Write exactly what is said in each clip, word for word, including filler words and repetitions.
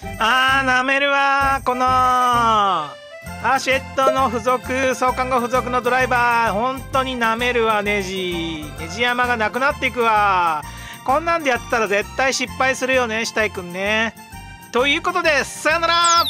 あー、なめるわー。このアシェットの付属、相関後付属のドライバー、本当になめるわ。ネジネジ山がなくなっていくわ。こんなんでやってたら絶対失敗するよね、したいくんね。ということで、さよなら。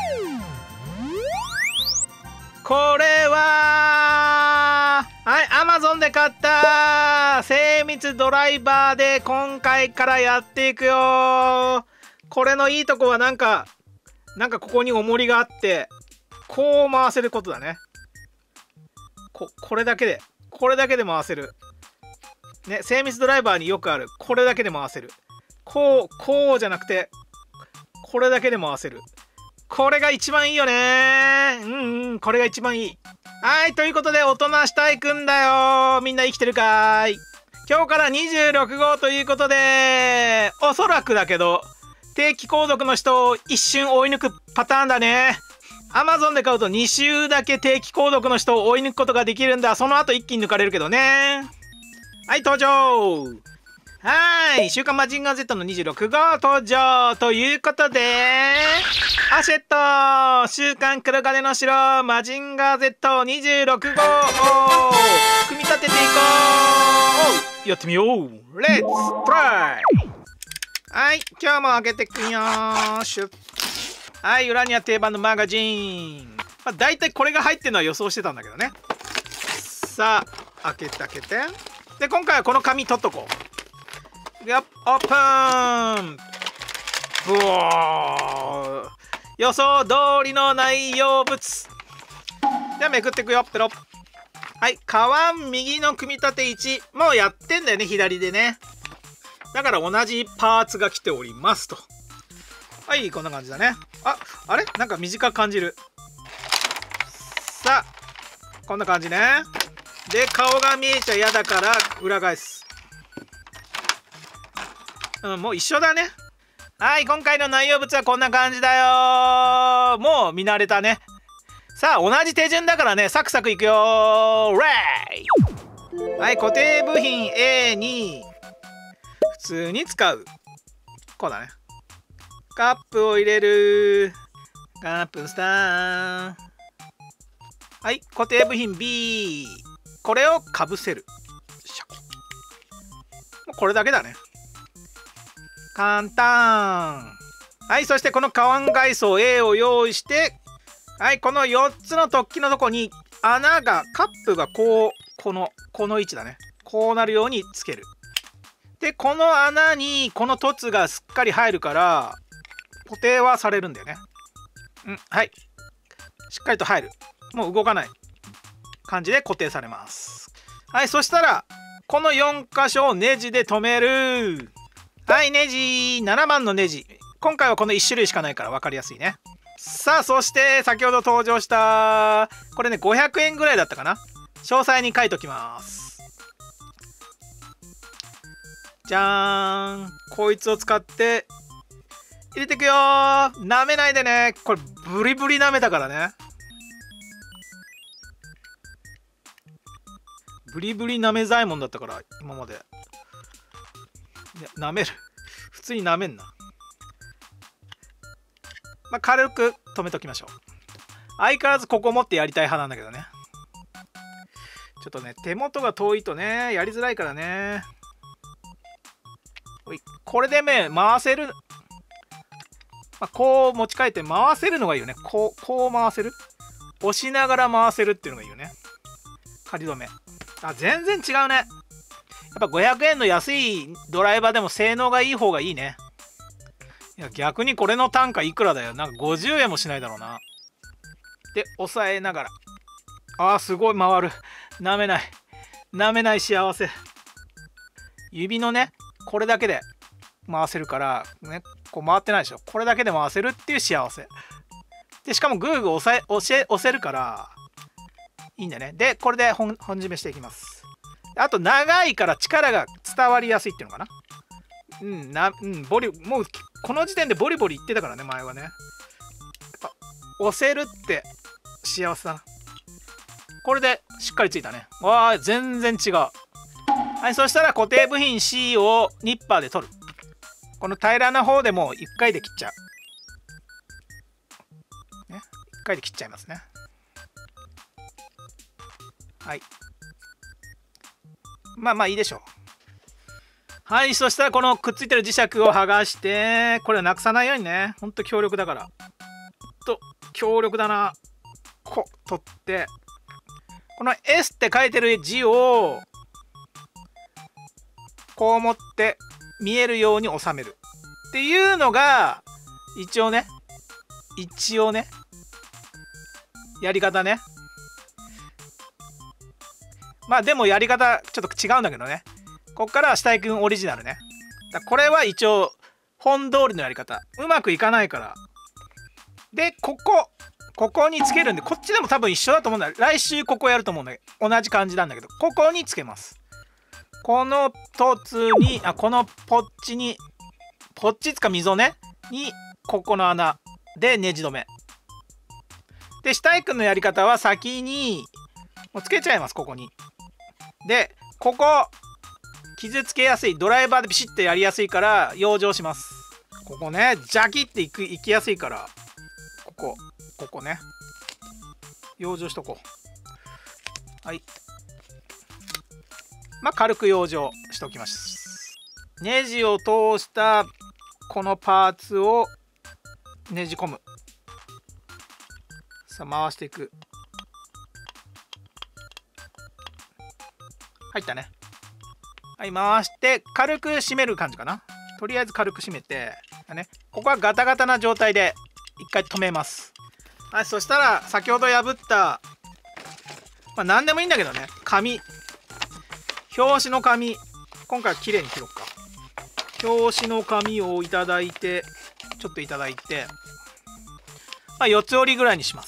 これははい、アマゾンで買った精密ドライバーで今回からやっていくよ。これのいいとこはなんかなんかここに重りがあってこう回せることだね。ここれだけでこれだけで回せるね。精密ドライバーによくあるこれだけで回せる。こうこうじゃなくてこれだけで回せる。これが一番いいよね。うんうん、これが一番いい。はい、ということで、大人したいくんだよ。みんな生きてるかーい。今日からにじゅうろくごうということで、おそらくだけど、定期購読の人を一瞬追い抜くパターンだね。Amazon で買うとに週だけ定期購読の人を追い抜くことができるんだ。その後一気に抜かれるけどね。はい、登場。はい、週刊マジンガー Z のにじゅうろくごう登場ということで、アシェット週刊黒金の城マジンガー ゼットにじゅうろくごうを組み立てていこう。やってみよう。レッツトライ。はい、今日も開けていくよーしゅ。はい、裏には定番のマガジン。まあ、大体これが入ってるのは予想してたんだけどね。さあ、開けて開けて。で、今回はこの紙取っとこう。オープン。ブワー。予想通りの内容物。じゃあめくっていくよ。ペロ。はい、カワン右の組み立ていち。もうやってんだよね、左でね。だから同じパーツが来ておりますと。はい、こんな感じだね。あ、あれなんか短く感じる。さあ、こんな感じね。で、顔が見えちゃ嫌だから裏返す。うん、もう一緒だね。はい、今回の内容物はこんな感じだよ。もう見慣れたね。さあ、同じ手順だからね、サクサクいくよ。レイ。はい、固定部品 エーに 普通に使う。こうだね。カップを入れる。カップスター。はい、固定部品 ビー。これをかぶせる。もうこれだけだね。簡単。はい、そしてこのカワン外装 エー を用意して、はい、このよっつの突起のとこに穴が、カップがこう、この、この位置だね。こうなるようにつける。で、この穴にこの凸がすっかり入るから、固定はされるんだよね。うん、はい。しっかりと入る。もう動かない感じで固定されます。はい、そしたら、このよん箇所をネジで留める。はい、ネジななばんのネジ。今回はこのいち種類しかないから分かりやすいね。さあ、そして先ほど登場したこれね、ごひゃくえんぐらいだったかな。詳細に書いときます。じゃーん。こいつを使って入れていくよー。舐めないでね。これブリブリ舐めたからね。ブリブリ舐め左衛門だったから今まで。舐める。普通に舐めんな。まあ、軽く止めときましょう。相変わらずここ持ってやりたい派なんだけどね。ちょっとね、手元が遠いとね、やりづらいからね。おい、これでね、回せる。まあ、こう持ち替えて回せるのがいいよね。こう、こう回せる。押しながら回せるっていうのがいいよね。仮止め。あ、全然違うね。やっぱごひゃくえんの安いドライバーでも性能がいい方がいいね。いや、逆にこれの単価いくらだよ。なんかごじゅうえんもしないだろうな。で、押さえながら。あー、すごい回る。舐めない。舐めない幸せ。指のね、これだけで回せるから、ね、こう回ってないでしょ。これだけで回せるっていう幸せ。で、しかもグーグー押さえ、押せ、押せるから、いいんだよね。で、これで本、本締めしていきます。あと長いから力が伝わりやすいっていうのかな。うんな、うん、ボリもうこの時点でボリボリ言ってたからね、前はね。やっぱ押せるって幸せだな。これでしっかりついたね。わあ、全然違う。はい、そしたら固定部品 シー をニッパーで取る。この平らな方でもいっかいで切っちゃう。 回で切っちゃいますね。はい。まあまあいいでしょう。はい、そしたらこのくっついてる磁石を剥がして、これをなくさないようにね。ほんと強力だから。と強力だな。こう取って、この エス って書いてる字をこう持って見えるように収めるっていうのが一応ね一応ねやり方ね。まあでもやり方ちょっと違うんだけどね。こっからは下井くんオリジナルね。だこれは一応本通りのやり方。うまくいかないから。でここここにつけるんで、こっちでも多分一緒だと思うんだ。来週ここやると思うんだけど、同じ感じなんだけど、ここにつけます。この凸に、あ、このポッチに、ポッチつか溝ねに、ここの穴でネジ止め。で、下井くんのやり方は先に、もうつけちゃいます、ここに。で、ここ、傷つけやすい、ドライバーでピシッとやりやすいから、養生します。ここね、ジャキっていく、いきやすいから、ここ。ここね養生しとこう。はい、まあ軽く養生しておきます。ネジを通したこのパーツをねじ込む。さあ回していく。入ったね。はい、回して軽く締める感じかな。とりあえず軽く締めて、ね、ここはガタガタな状態で一回止めます。はい、そしたら先ほど破った、まあ何でもいいんだけどね、紙、表紙の紙、今回は綺麗に切ろうか。表紙の紙をいただいて、ちょっといただいて、まあ四つ折りぐらいにします。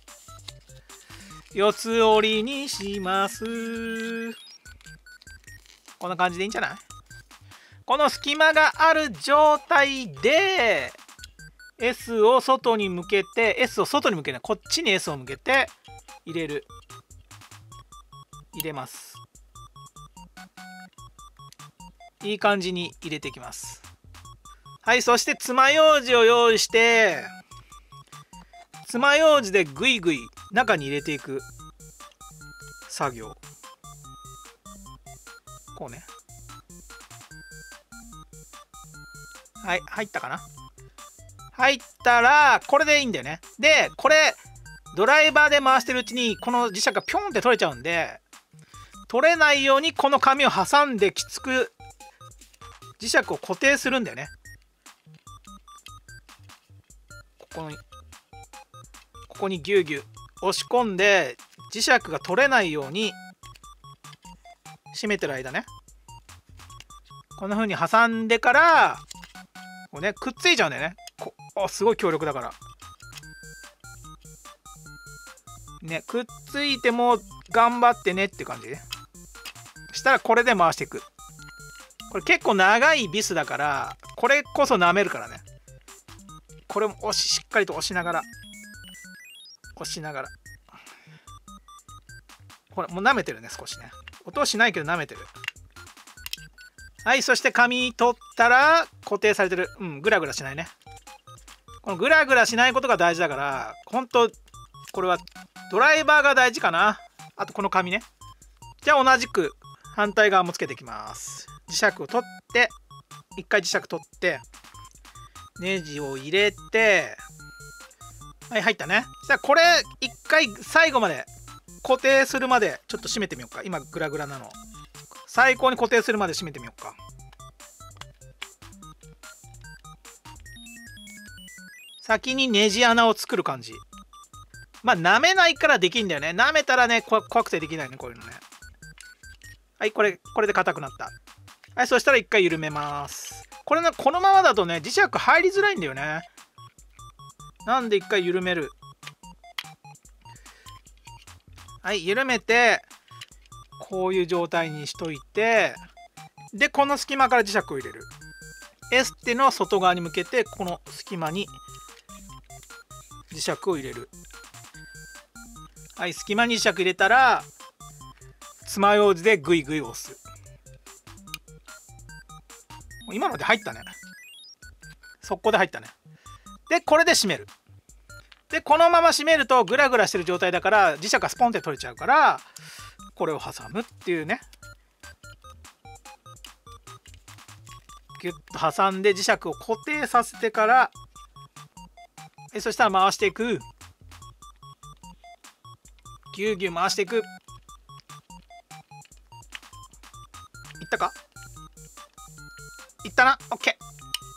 四つ折りにします。こんな感じでいいんじゃない？この隙間がある状態で、S を外に向けて S を外に向けてこっちに S を向けて入れる入れます。いい感じに入れていきます。はい、そして爪楊枝を用意して爪楊枝でぐいぐい中に入れていく作業。こうね。はい、入ったかな。入ったらこれでいいんだよね。でこれドライバーで回してるうちにこの磁石がピョンって取れちゃうんで、取れないようにこの紙を挟んできつく磁石を固定するんだよね。ここにここにギュウギュウ押し込んで磁石が取れないように締めてる間ね、こんな風に挟んでからこうねくっついちゃうんだよね。こあすごい強力だからね、くっついても頑張ってねって感じで、したらこれで回していく。これ結構長いビスだからこれこそ舐めるからね。これも押ししっかりと押しながら押しながらこれもう舐めてるね。少しね音はしないけど舐めてる。はい、そして紙取ったら固定されてる。うん、グラグラしないね。このグラグラしないことが大事だから、本当これはドライバーが大事かな。あとこの紙ね。じゃあ同じく反対側もつけていきます。磁石を取って一回磁石取ってネジを入れて、はい入ったね。じゃあこれ一回最後まで固定するまでちょっと締めてみようか。今グラグラなの最高に固定するまで締めてみようか。先にネジ穴を作る感じ。まあ舐めないからできんだよね。舐めたらね怖くてできないね、こういうのね。はい、これこれで硬くなった。はい、そしたら一回緩めます。これねこのままだとね磁石入りづらいんだよね。なんで一回緩める。はい、緩めてこういう状態にしといて、でこの隙間から磁石を入れる。エステの外側に向けてこの隙間に磁石を入れる。はい、隙間に磁石入れたら爪楊枝でグイグイ押す。今ので入ったね。速攻で入ったね。でこれで締める。 でこのまま締めるとグラグラしてる状態だから磁石がスポンって取れちゃうから、これを挟むっていうね。ギュッと挟んで磁石を固定させてから、えそしたら回していく。ギューギュー回していく。いったか？いったな。オッケ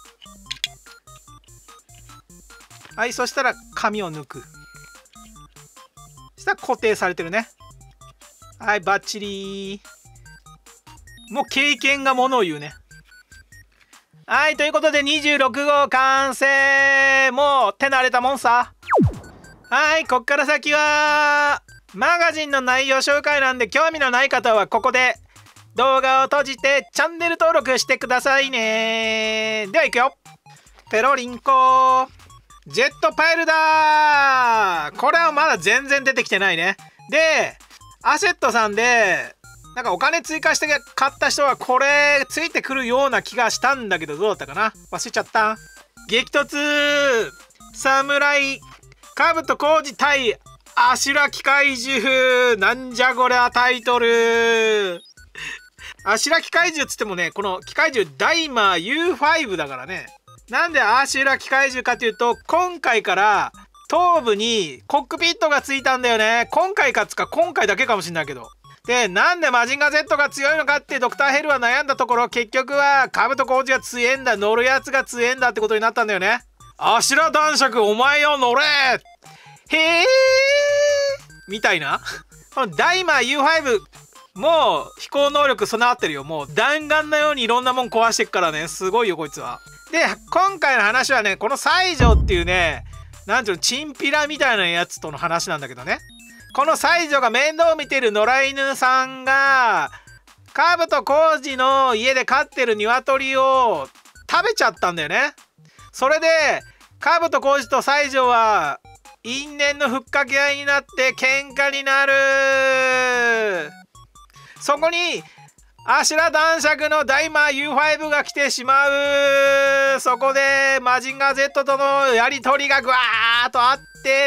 ー。はい、そしたら紙を抜く。そしたら固定されてるね。はい、バッチリ。もう経験がものを言うね。はい、ということでにじゅうろく号完成。もう手慣れたもんさ。はい、こっから先はマガジンの内容紹介なんで、興味のない方はここで動画を閉じてチャンネル登録してくださいね。ではいくよ。ペロリンコジェットパイルだー。これはまだ全然出てきてないね。でアシェットさんでなんかお金追加して買った人はこれついてくるような気がしたんだけど、どうだったかな、忘れちゃった。激突侍カブト浩二対アシュラ機械獣。なんじゃこりゃタイトル。アシュラ機械獣っつってもね、この機械獣ダイマー ユーファイブ だからね。なんでアシュラ機械獣かというと、今回から頭部にコックピットがついたんだよね。今回かつか今回だけかもしんないけど。でなんでマジンガー Z が強いのかってドクターヘルは悩んだところ、結局はカブト浩二が強えんだ、乗るやつが強えんだってことになったんだよね。アシュラ男爵お前よ乗れへえみたいな。このダイマー ユーファイブ もう飛行能力備わってるよ。もう弾丸のようにいろんなもん壊していくからね、すごいよこいつは。で今回の話はね、この西条っていうね、なんていうのチンピラみたいなやつとの話なんだけどね。この西条が面倒を見てる野良犬さんがカブト浩二の家で飼ってる鶏を食べちゃったんだよね。それでカブト浩二と西条は因縁のふっかけ合いになって喧嘩になる。そこにアシュラ男爵のダイマー ユーファイブ が来てしまう。そこでマジンガー Z とのやり取りがぐわーっとあって、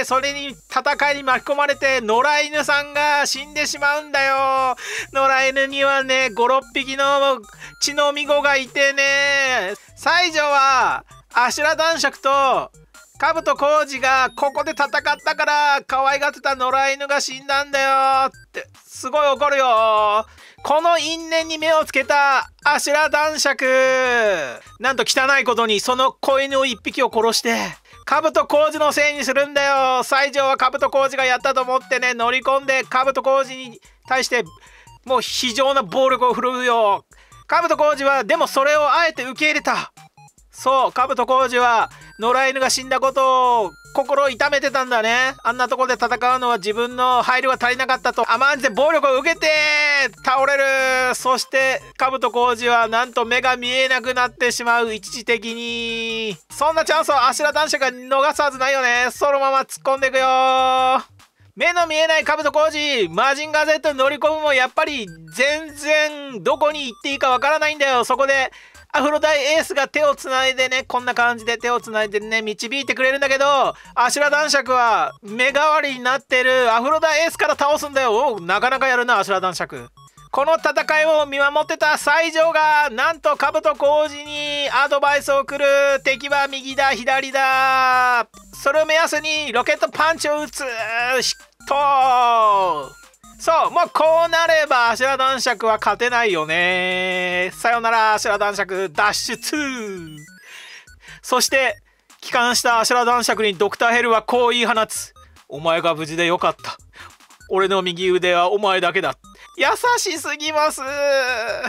それに戦いに巻き込まれて野良犬さんが死んでしまうんだよ。野良犬にはねご、ろっぴきの血のみ子がいてね、西条はアシュラ男爵とカブト浩二がここで戦ったから可愛がってた野良犬が死んだんだよってすごい怒るよ。この因縁に目をつけたアシュラ男爵、なんと汚いことにその子犬を一匹を殺してカブト浩二のせいにするんだよ。西条はカブト浩二がやったと思ってね、乗り込んでカブト浩二に対してもう非常な暴力を振るうよ。カブト浩二はでもそれをあえて受け入れた。そう、カブト浩二は野良犬が死んだことを心を痛めてたんだね。あんなところで戦うのは自分の配慮が足りなかったと甘んじて暴力を受けて倒れる。そしてカブト浩二はなんと目が見えなくなってしまう、一時的に。そんなチャンスをアシュラ男爵が逃すはずないよね。そのまま突っ込んでいくよ。目の見えないカブト浩二、マジンガー Z に乗り込むもやっぱり全然どこに行っていいかわからないんだよ。そこでアフロダイエースが手をつないでね、こんな感じで手をつないでね導いてくれるんだけど、アシュラ男爵は目代わりになってるアフロダイエースから倒すんだよ。おう、なかなかやるなアシュラ男爵。この戦いを見守ってた西条がなんとカブト浩二にアドバイスを送る。敵は右だ左だ、それを目安にロケットパンチを打つ。しっとそう、もうこうなればアシュラ男爵は勝てないよね。さよならアシュラ男爵脱出。そして帰還したアシュラ男爵にドクターヘルはこう言い放つ。お前が無事でよかった。俺の右腕はお前だけだ。優しすぎます。はい、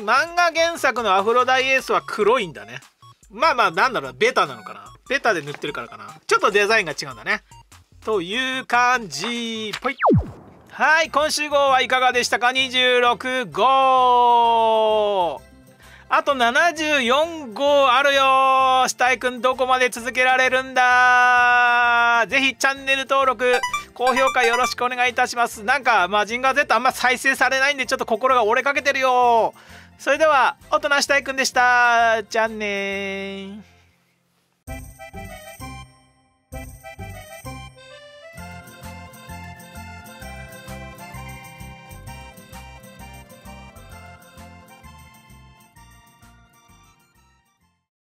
漫画原作のアフロダイエースは黒いんだね。まあまあなんだろう、ベタなのかな、ベタで塗ってるからかな。ちょっとデザインが違うんだねという感じ。ぽい。はい、今週号はいかがでしたか。にじゅうろく号、あとななじゅうよん号あるよ。下井くんどこまで続けられるんだ。ぜひチャンネル登録高評価よろしくお願いいたします。なんかマジンガー Z あんま再生されないんでちょっと心が折れかけてるよ。それでは大人下井くんでした。じゃあねー。